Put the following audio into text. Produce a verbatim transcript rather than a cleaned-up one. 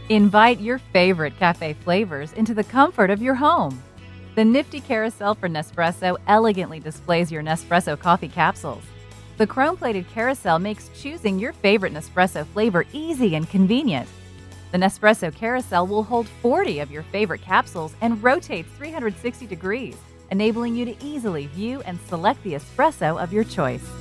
Invite your favorite cafe flavors into the comfort of your home. The Nifty Carousel for Nespresso elegantly displays your Nespresso coffee capsules. The chrome-plated carousel makes choosing your favorite Nespresso flavor easy and convenient. The Nespresso Carousel will hold forty of your favorite capsules and rotates three hundred sixty degrees, enabling you to easily view and select the espresso of your choice.